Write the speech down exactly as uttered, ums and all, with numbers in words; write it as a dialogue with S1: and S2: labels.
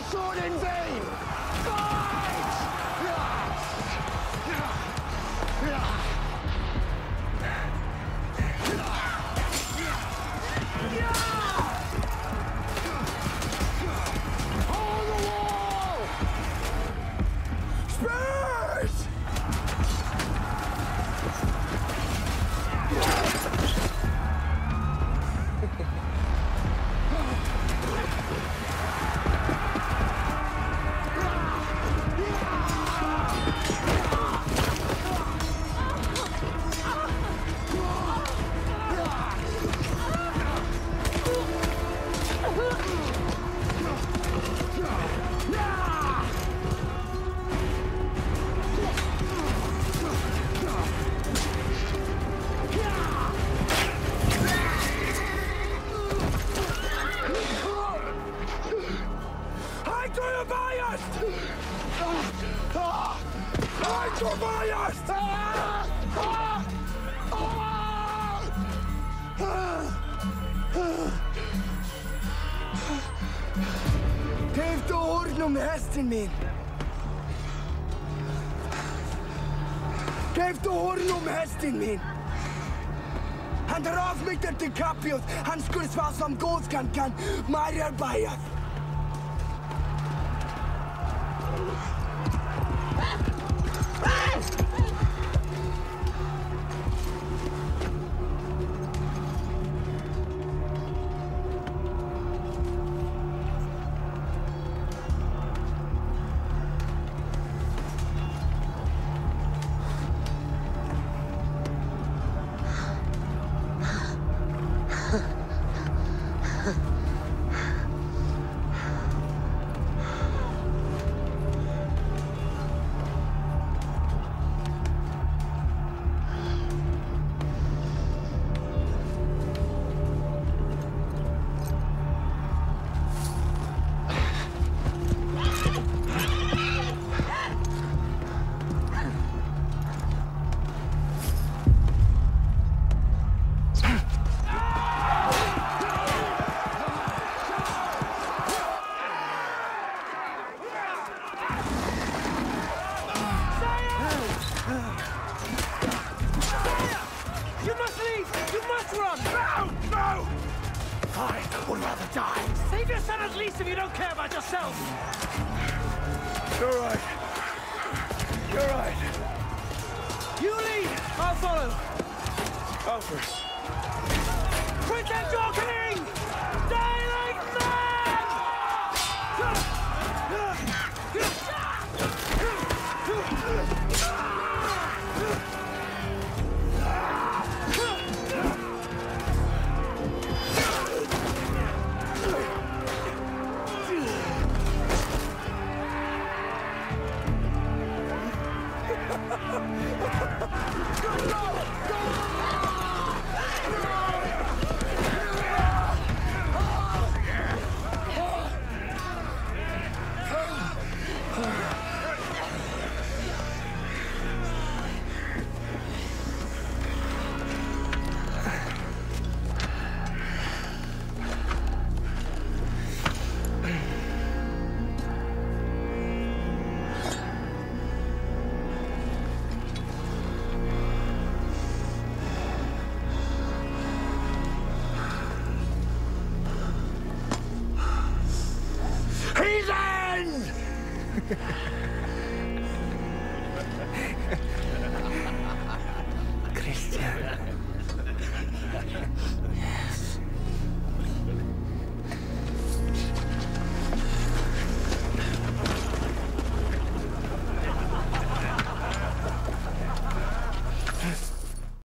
S1: sword in vain! Fight! Hold the wall! Spurs! Geef de hoorn om hesten min. Geef de hoorn om hesten min. Han drar av mig till Capios. Han skulle svara som gåskan kan. Maria Bajas. You're right. You're right.
S2: You lead. I'll follow.
S1: Go first.
S2: Princess Darkening! Die like men!